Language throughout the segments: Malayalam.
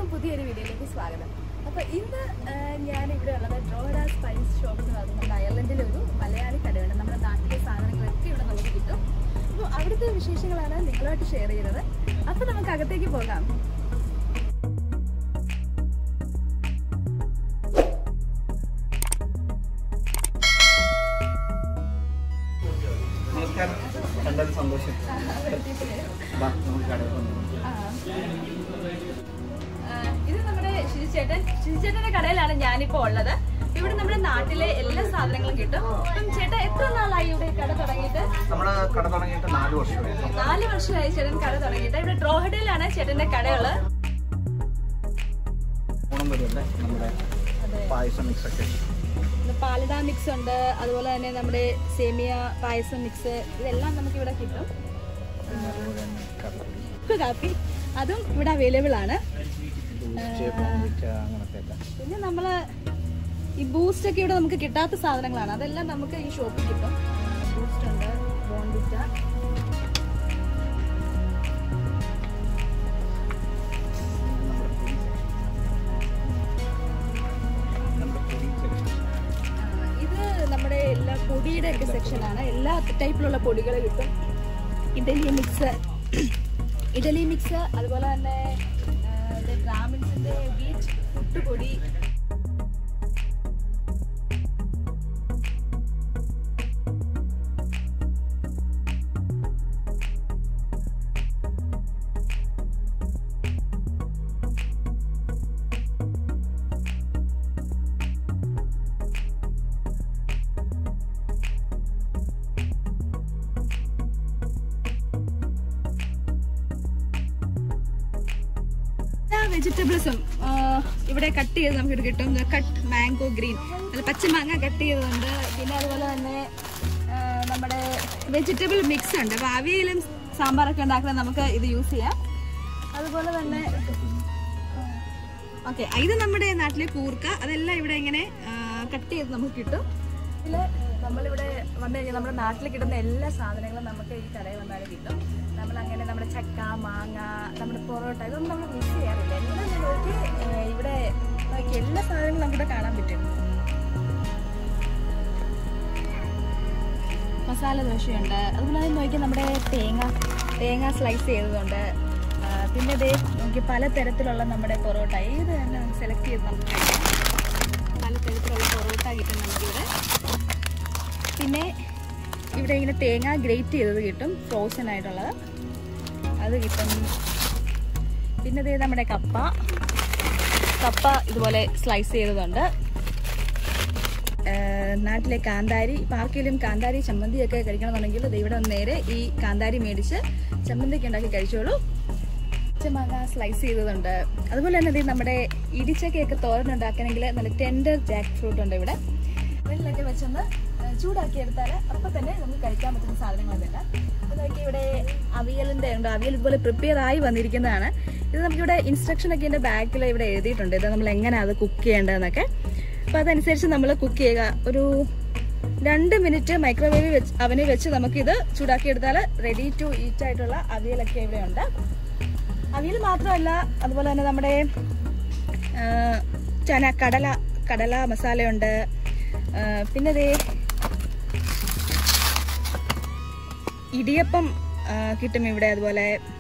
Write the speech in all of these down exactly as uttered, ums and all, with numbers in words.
എല്ലാവർക്കും പുതിയൊരു വീഡിയോയിലേക്ക് സ്വാഗതം. അപ്പോൾ ഇന്ന് ഞാൻ ഇവിടെ ഉള്ളത് ഡ്രോഹഡ സ്പൈസ് ഷോപ്പ് എന്ന് പറയുന്നത് അയർലൻഡിലെ ഒരു മലയാളി കടയാണ്. നമ്മുടെ നാട്ടിലെ സാധനങ്ങളൊക്കെ ഇവിടെ നമുക്ക് കിട്ടും. അപ്പോൾ അവിടുത്തെ വിശേഷങ്ങളാണ് നിങ്ങളുമായിട്ട് ഷെയർ ചെയ്യുന്നത്. അപ്പോൾ നമുക്ക് അകത്തേക്ക് പോകാം. സന്തോഷം. ഇത് നമ്മുടെ ശിരിച്ചേട്ടൻ ശിരിച്ചേട്ടന്റെ കടയിലാണ് ഞാനിപ്പോ ഉള്ളത്. ഇവിടെ നമ്മുടെ നാട്ടിലെ എല്ലാ സാധനങ്ങളും കിട്ടും. അപ്പം ചേട്ടാ എത്ര നാളായി ഇവിടെ കട തുടങ്ങിയിട്ട്? നമ്മള് കട തുടങ്ങിയിട്ട് നാല് വർഷമായി. നാല് വർഷമായി ചേട്ടൻ കട തുടങ്ങിയിട്ട്. ഇവിടെ ഡ്രോഹഡയിലാണ് ചേട്ടന്റെ കടയുള്ളത്. ഓണം വരുമല്ലേ, നമ്മുടെ പായസം മിക്സ് ഒക്കെ, പാലട മിക്സ് ഉണ്ട്, അതുപോലെ തന്നെ നമ്മുടെ സേമിയ പായസം മിക്സ്, ഇതെല്ലാം നമുക്ക് ഇവിടെ കിട്ടും. കാപ്പി അതും ഇവിടെ അവൈലബിൾ ആണ്. പിന്നെ നമ്മള് ഈ ബൂസ്റ്റ് ഒക്കെ ഇവിടെ നമുക്ക് കിട്ടാത്ത സാധനങ്ങളാണ്, അതെല്ലാം നമുക്ക് ഈ ഷോപ്പിൽ കിട്ടും. ബൂസ്റ്റ് ഉണ്ട്, ബോൺവിറ്റ, ഇത് നമ്മുടെ എല്ലാ പൊടിയുടെ ഒക്കെ സെക്ഷനാണ്. എല്ലാ ടൈപ്പിലുള്ള പൊടികൾ കിട്ടും. ഇഡലി മിക്സ് ഇഡലി മിക്സ് അതുപോലെ തന്നെ ബ്രാഹ്മിൻസിന്റെ വീറ്റ് പുട്ടുപൊടി, വെജിറ്റബിൾസും ഇവിടെ കട്ട് ചെയ്ത് നമുക്ക് കിട്ടും. കട്ട് മാംഗോ ഗ്രീൻ, അല്ല പച്ച മാങ്ങ കട്ട് ചെയ്തതുണ്ട്. പിന്നെ അതുപോലെ തന്നെ നമ്മുടെ വെജിറ്റബിൾ മിക്സ് ഉണ്ട്. അപ്പോൾ അവിയലും സാമ്പാറൊക്കെ ഉണ്ടാക്കുന്നത് നമുക്ക് ഇത് യൂസ് ചെയ്യാം. അതുപോലെ തന്നെ ഓക്കെ, ഇത് നമ്മുടെ നാട്ടിലെ കൂർക്ക, അതെല്ലാം ഇവിടെ ഇങ്ങനെ കട്ട് ചെയ്ത് നമുക്ക് കിട്ടും. ഇതിൽ നമ്മളിവിടെ വന്നു കഴിഞ്ഞാൽ നമ്മുടെ നാട്ടിൽ കിട്ടുന്ന എല്ലാ സാധനങ്ങളും നമുക്ക് ഈ കടയിൽ വന്നാലും കിട്ടും. നമ്മളങ്ങനെ നമ്മുടെ ചക്ക, മാങ്ങ, നമ്മുടെ പൊറോട്ട, ഇതൊന്നും നമ്മൾ മിസ് ചെയ്യാറില്ല. എല്ലാം നോക്കി ഇവിടെ നോക്കി എല്ലാ സാധനങ്ങളും നമുക്കിവിടെ കാണാൻ പറ്റും. മസാല ദോശയുണ്ട്, അതുപോലെ തന്നെ നോക്കി നമ്മുടെ തേങ്ങ തേങ്ങ സ്ലൈസ് ചെയ്തതുണ്ട്. പിന്നെ ഇതേ നോക്കി പലതരത്തിലുള്ള നമ്മുടെ പൊറോട്ട, ഏത് തന്നെ നമുക്ക് സെലക്ട് ചെയ്ത് നമുക്ക് കഴിക്കാം. പലതരത്തിലുള്ള പൊറോട്ട കിട്ടും നമുക്കിവിടെ. പിന്നെ ഇവിടെ ഇങ്ങനെ തേങ്ങ ഗ്രേറ്റ് ചെയ്തത് കിട്ടും, ഫ്രോസൺ ആയിട്ടുള്ളത് അത് കിട്ടും. പിന്നെ ഇത് നമ്മുടെ കപ്പ കപ്പ ഇതുപോലെ സ്ലൈസ് ചെയ്തതുണ്ട്. നാട്ടിലെ കാന്താരി, ഇപ്പം ആർക്കെങ്കിലും കാന്താരി ചമ്മന്തിയൊക്കെ കഴിക്കണമെന്നുണ്ടെങ്കിൽ ഇത് ഇവിടെ നേരെ ഈ കാന്താരി മേടിച്ച് ചമ്മന്തിയൊക്കെ ഉണ്ടാക്കി കഴിച്ചോളൂ. പച്ചമാങ്ങ സ്ലൈസ് ചെയ്തതുണ്ട്. അതുപോലെ തന്നെ ഇത് നമ്മുടെ ഇടിച്ചക്കയൊക്കെ തോരൻ ഉണ്ടാക്കണമെങ്കിൽ നല്ല ടെൻഡർ ജാക്ക് ഫ്രൂട്ട് ഉണ്ട് ഇവിടെ. വെള്ളമൊക്കെ വെച്ചൊന്ന് ചൂടാക്കി എടുത്താൽ അപ്പം തന്നെ നമുക്ക് കഴിക്കാൻ പറ്റുന്ന സാധനങ്ങളൊന്നുമില്ല. അപ്പോൾ നോക്കി ഇവിടെ അവിയലിൻ്റെ ഉണ്ട്. അവിയൽ ഇതുപോലെ പ്രിപ്പയർ ആയി വന്നിരിക്കുന്നതാണ്. ഇത് നമുക്കിവിടെ ഇൻസ്ട്രക്ഷനൊക്കെ എൻ്റെ ബാക്കിൽ ഇവിടെ എഴുതിയിട്ടുണ്ട്. ഇത് നമ്മൾ എങ്ങനെയാണ് അത് കുക്ക് ചെയ്യേണ്ടതെന്നൊക്കെ. അപ്പോൾ അതനുസരിച്ച് നമ്മൾ കുക്ക് ചെയ്യുക. ഒരു രണ്ട് മിനിറ്റ് മൈക്രോവേവ് വെച്ച് അവന് വെച്ച് നമുക്കിത് ചൂടാക്കി എടുത്താൽ റെഡി ടു ഈറ്റ് ആയിട്ടുള്ള അവിയലൊക്കെ ഇവിടെ ഉണ്ട്. അവിയൽ മാത്രമല്ല, അതുപോലെ തന്നെ നമ്മുടെ ചന കടല കടല മസാലയുണ്ട്. പിന്നെ ദേ ഇടിയപ്പം കിട്ടും ഇവിടെ. അതുപോലെ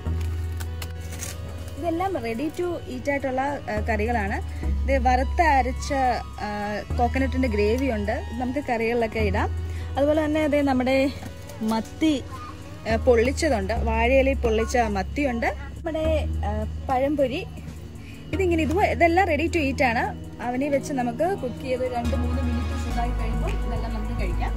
ഇതെല്ലാം റെഡി ടു ഈറ്റ് ആയിട്ടുള്ള കറികളാണ്. ഇത് വറുത്ത അരച്ച കോക്കനട്ടിൻ്റെ ഗ്രേവി ഉണ്ട്, നമുക്ക് കറികളിലൊക്കെ ഇടാം. അതുപോലെ തന്നെ അതേ നമ്മുടെ മത്തി പൊള്ളിച്ചതുണ്ട്, വാഴയിലയിൽ പൊള്ളിച്ച മത്തിയുണ്ട്. നമ്മുടെ പഴംപൊരി, ഇതിങ്ങനെ ഇത് ഇതെല്ലാം റെഡി ടു ഈറ്റ് ആണ്. അവനെ വെച്ച് നമുക്ക് കുക്ക് ചെയ്ത് രണ്ട് മൂന്ന് മിനിറ്റ് ചൂടായി കഴിയുമ്പോൾ ഇതെല്ലാം നമുക്ക് കഴിക്കാം.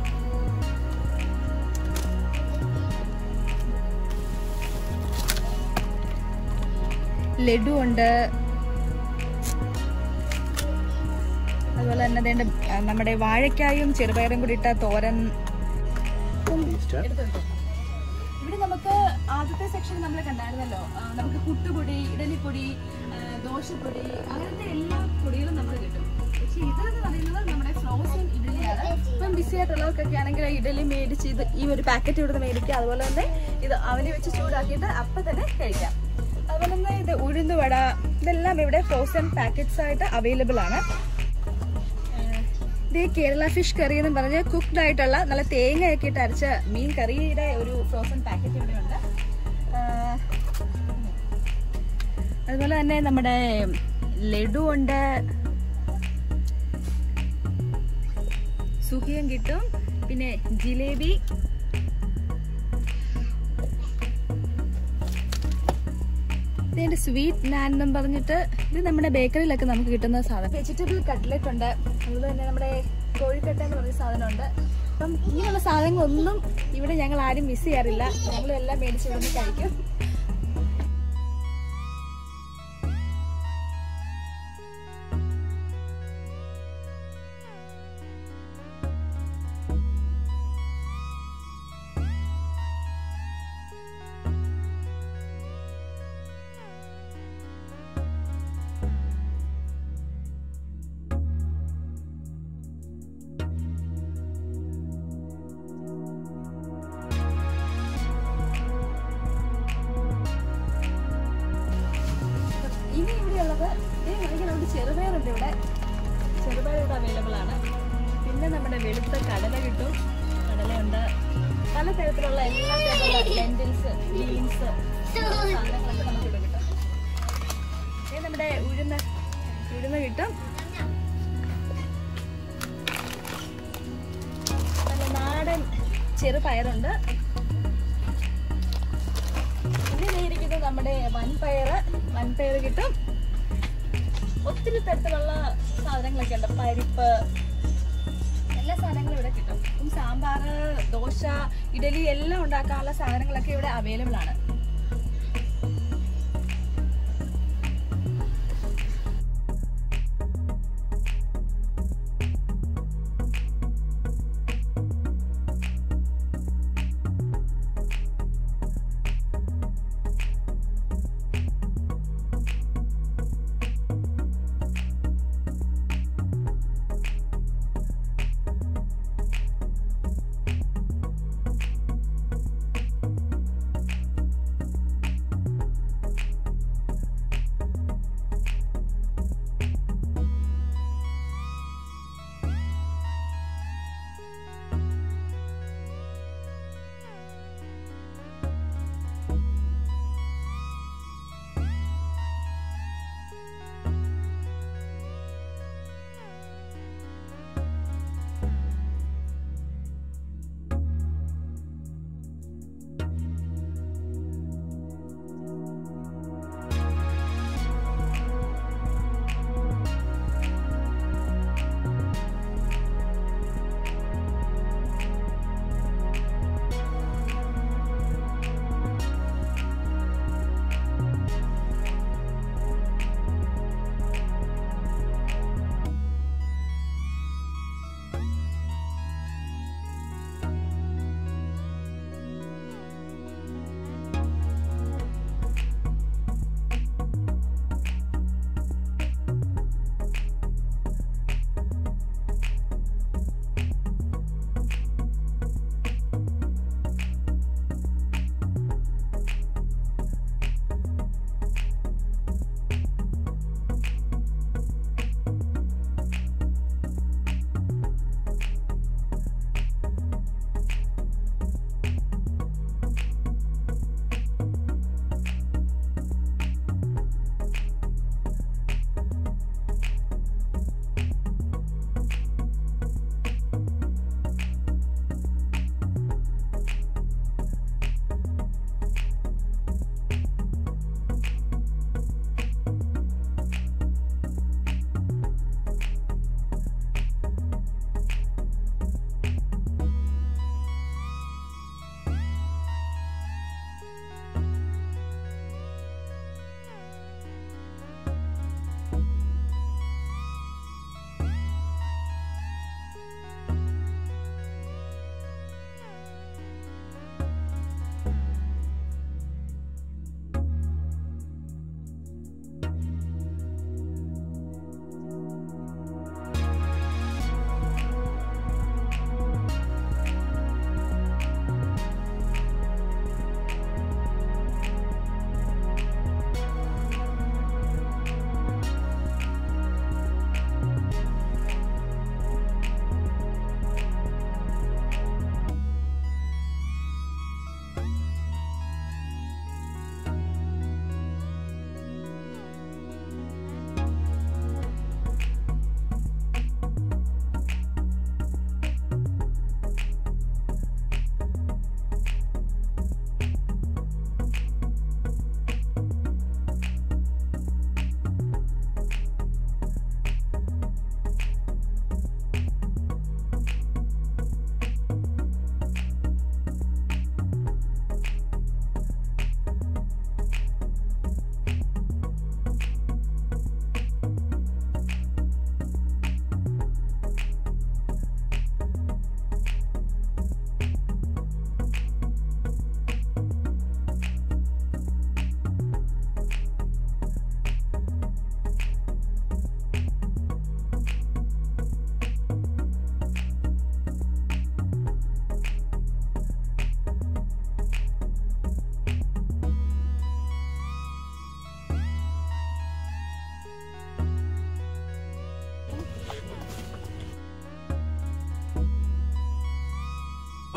ലഡു ഉണ്ട്. അതുപോലെ തന്നെ അതേണ്ട നമ്മുടെ വാഴക്കായും ചെറുപയറും കൂടി ഇട്ട തോരൻ. ഇവിടെ നമുക്ക് ആദ്യത്തെ സെക്ഷൻ നമ്മൾ കണ്ടായിരുന്നല്ലോ, നമുക്ക് പുട്ടുപൊടി, ഇഡലിപ്പൊടി, ദോശപ്പൊടി, അങ്ങനത്തെ എല്ലാ പൊടികളും നമ്മൾ കിട്ടും. പക്ഷെ ഇതെന്ന് പറയുന്നത് നമ്മുടെ ഫ്രോസൺ ഇഡലിയാണ്. ഇപ്പം ബിസി ആയിട്ടുള്ളവർക്കൊക്കെ ആണെങ്കിൽ ഇഡലി മേടിച്ച് ഇത് ഈ ഒരു പാക്കറ്റ് ഇവിടുന്ന് മേടിക്കുക. അതുപോലെ തന്നെ ഇത് അവനെ വെച്ച് ചൂടാക്കിയിട്ട് അപ്പം തന്നെ കഴിക്കാം. അതുപോലെ തന്നെ ഇത് ഉഴുന്നുവട, ഇതെല്ലാം ഇവിടെ ഫ്രോസൺ പാക്കറ്റ്സ് ആയിട്ട് അവൈലബിൾ ആണ്. ഇത് കേരള ഫിഷ് കറി എന്ന് പറഞ്ഞ് കുക്ക്ഡ് ആയിട്ടുള്ള നല്ല തേങ്ങയൊക്കെ ഇട്ട് അരച്ച മീൻ കറിയുടെ ഒരു ഫ്രോസൺ പാക്കറ്റ് ഇവിടെ ഉണ്ട്. അതുപോലെ തന്നെ നമ്മുടെ ലഡു ഉണ്ട്, സുഖിയം കിട്ടും, പിന്നെ ജിലേബി, ഇതിന്റെ സ്വീറ്റ് നാൻ എന്നും പറഞ്ഞിട്ട് ഇത് നമ്മുടെ ബേക്കറിയിലൊക്കെ നമുക്ക് കിട്ടുന്ന സാധനം. വെജിറ്റബിൾ കട്ട്ലറ്റ് ഉണ്ട്, അതുപോലെ തന്നെ നമ്മുടെ കോഴിക്കട്ട എന്ന് പറഞ്ഞ സാധനമുണ്ട്. അപ്പം ഇങ്ങനെയുള്ള സാധനങ്ങളൊന്നും ഇവിടെ ഞങ്ങൾ ആരും മിസ് ചെയ്യാറില്ല, ഞങ്ങളും എല്ലാം മേടിച്ച് ഇവിടെ കഴിക്കും. ഇനി ഇവിടെയുള്ളത് നമുക്ക് ചെറുപയറുണ്ട്, ഇവിടെ ചെറുപയർ ഇവിടെ അവൈലബിൾ ആണ്. പിന്നെ നമ്മുടെ വെളുത്ത കടല കിട്ടും, കടലയുണ്ട്, പല തരത്തിലുള്ള എല്ലാ തരത്തിലുള്ള ലെൻറ്റിൽസ്, ബീൻസ് സാധനങ്ങളൊക്കെ നമുക്ക് ഇവിടെ കിട്ടും. പിന്നെ നമ്മുടെ ഉഴുന്ന് ഉഴുന്ന് കിട്ടും, നല്ല നാടൻ ചെറുപയറുണ്ട്. പിന്നെ ഇരിക്കുന്നത് നമ്മുടെ വൻപയറ്, വൻപയർ കിട്ടും. ഒത്തിരി തരത്തിലുള്ള സാധനങ്ങളൊക്കെ ഉണ്ട്, പരിപ്പ്, എല്ലാ സാധനങ്ങളും ഇവിടെ കിട്ടും. സാമ്പാർ, ദോശ, ഇഡലി എല്ലാം ഉണ്ടാക്കാനുള്ള സാധനങ്ങളൊക്കെ ഇവിടെ അവൈലബിൾ ആണ്.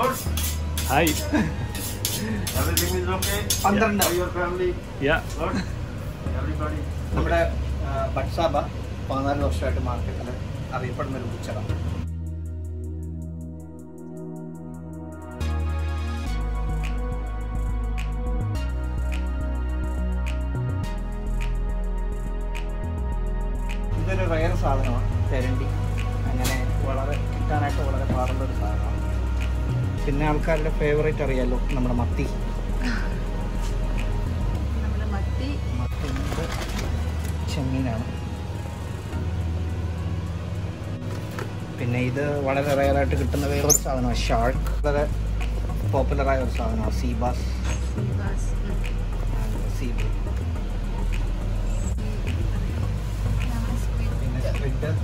Hi. Everything is okay. പന്ത്രണ്ട്. Your family. Yeah. Good. Everybody. നമ്മുടെ ബട്സാബ പതിനാല് വർഷമായിട്ട് മാർക്കറ്റിൽ അറിയപ്പെടുന്ന ഒരു ബുച്ചറാണ്. ഇതൊരു റയർ സാധനമാണ് തെരണ്ടി. അങ്ങനെ വളരെ കിട്ടാനായിട്ട് വളരെ പാടുള്ളൊരു സാധനമാണ്. പിന്നെ ആൾക്കാരുടെ ഫേവറേറ്റ് അറിയാലോ നമ്മുടെ മത്തി. മത്തി ചെമ്മീനാണ്. പിന്നെ ഇത് വളരെ റയറായിട്ട് കിട്ടുന്ന വേറൊരു സാധനമാണ് ഷാർക്ക്. വളരെ പോപ്പുലറായ ഒരു സാധനമാണ് സീബാസ്. സീബ് പിന്നെ squid.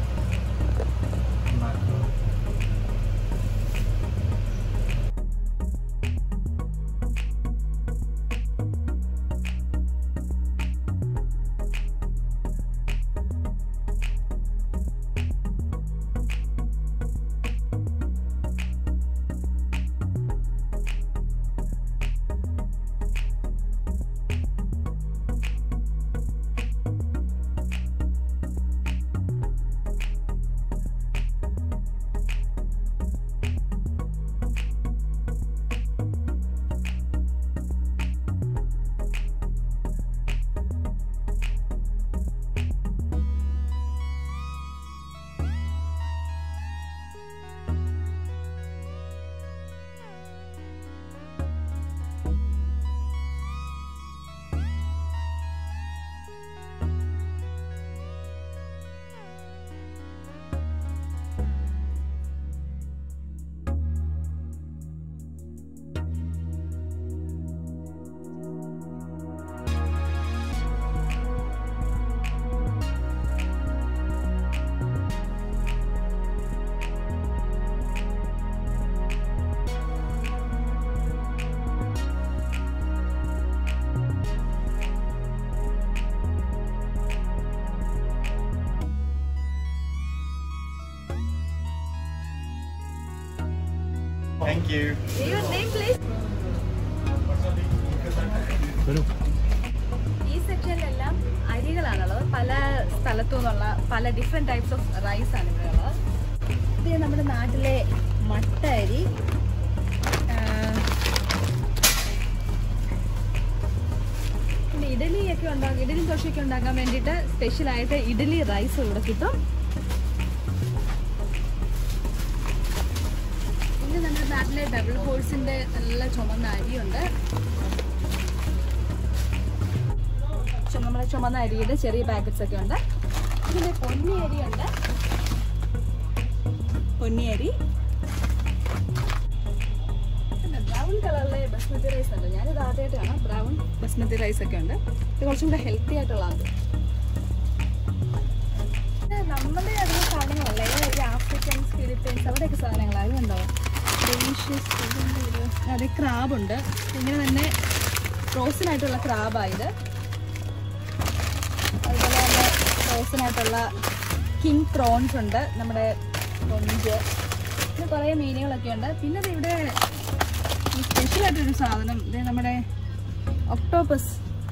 Thank you. Your name, please. ഈ സെക്ഷനിലെല്ലാം അരികളാണുള്ളത്. പല സ്ഥലത്തു നിന്നുള്ള പല ഡിഫറെന്റ് ടൈപ്സ് ഓഫ് റൈസ് ആണ് ഇവിടെ ഉള്ളത്. ഇത് നമ്മുടെ നാട്ടിലെ മട്ട അരി. പിന്നെ ഇഡലിയൊക്കെ ഉണ്ടാകും. ഇഡലി ദോശയൊക്കെ ഉണ്ടാക്കാൻ വേണ്ടിയിട്ട് സ്പെഷ്യലായിട്ട് ഇഡലി റൈസ് ഇവിടെ കിട്ടും. നമ്മുടെ നാട്ടിലെ ഡബിൾ ഹോൾസിന്റെ നല്ല ചുമന്ന അരിയുണ്ട്. നമ്മുടെ ചുമന്ന അരിയുടെ ചെറിയ പാക്കറ്റ്സ് ഒക്കെ ഉണ്ട്. പിന്നെ പൊന്നി അരിയുണ്ട്. പൊന്നി അരി. പിന്നെ ബ്രൗൺ കളറിലെ ബസ്മതി റൈസ് ഉണ്ട്. ഞാനിത് ആദ്യമായിട്ട് കാണാം. ബ്രൗൺ ബസ്മതി റൈസ് ഒക്കെ ഉണ്ട്. ഇത് കുറച്ചും കൂടെ ഹെൽത്തി ആയിട്ടുള്ളതാണ്. നമ്മുടെ അധികം സാധനങ്ങളല്ല. ഈ ആഫ്രിക്കൻസ് ഫിലിപ്പീൻസ് അവിടെയൊക്കെ സാധനങ്ങളാണ് ഉണ്ടാവും. അതെ, ക്രാബുണ്ട്. ഇങ്ങനെ തന്നെ ഫ്രോസൺ ആയിട്ടുള്ള ക്രാബായത്. അതുപോലെ തന്നെ ഫ്രോസൺ ആയിട്ടുള്ള കിങ് പ്രോൺസ് ഉണ്ട്. നമ്മുടെ കൊഞ്ച്. പിന്നെ കുറേ മീനുകളൊക്കെ ഉണ്ട്. പിന്നെ ഇവിടെ ഈ സ്പെഷ്യലായിട്ടൊരു സാധനം ഇത് നമ്മുടെ ഒക്ടോപ്പസ്.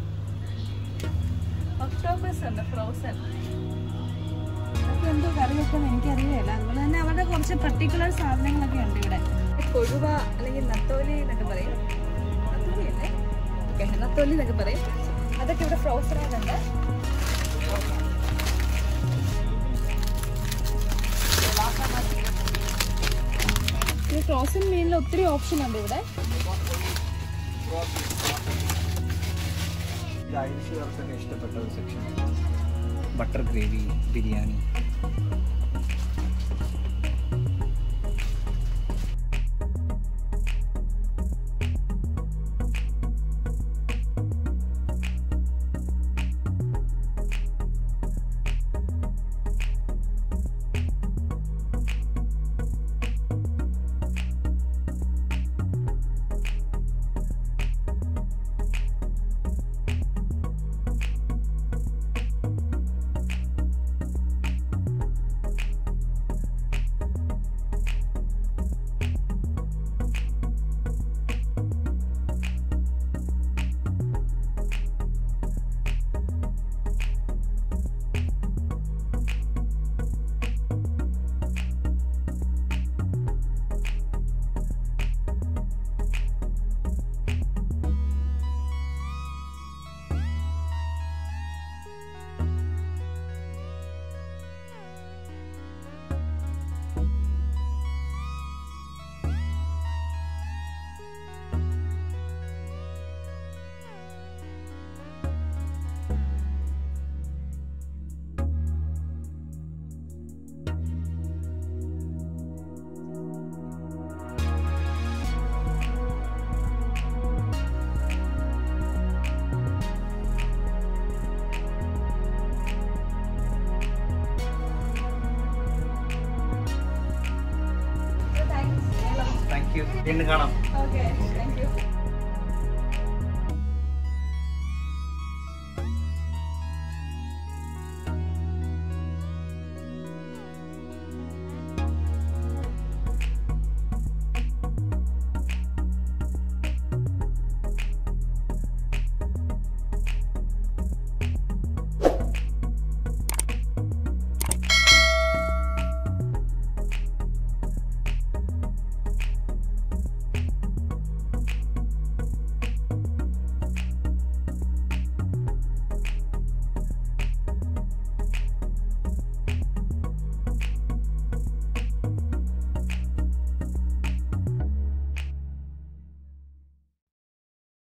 ഒക്ടോപ്പസ് ഉണ്ട് ഫ്രോസൺ. അതൊക്കെ എന്തോ കറി വെക്കാൻ എനിക്കറിയില്ല. അതുപോലെ തന്നെ അവരുടെ കുറച്ച് പർട്ടിക്കുലർ സാധനങ്ങളൊക്കെ ഉണ്ട് ഇവിടെ. കൊഴുവ അല്ലെങ്കിൽ നത്തോലി എന്നൊക്കെ പറയും. നത്തോലി അല്ലേ? ഓക്കെ, നത്തോലി എന്നൊക്കെ പറയും. അതൊക്കെ ഇവിടെ ഫ്രോസൺ ആയിട്ടുണ്ട്. ഈ ഫ്രോസൺ മീനിൽ ഒത്തിരി ഓപ്ഷൻ ഉണ്ട് ഇവിടെ. ഐറിഷുകാർക്കൊക്കെ ഇഷ്ടപ്പെട്ട ഒരു section butter gravy biryani. Thank you. വീണ്ടും കാണാം. Okay thank U.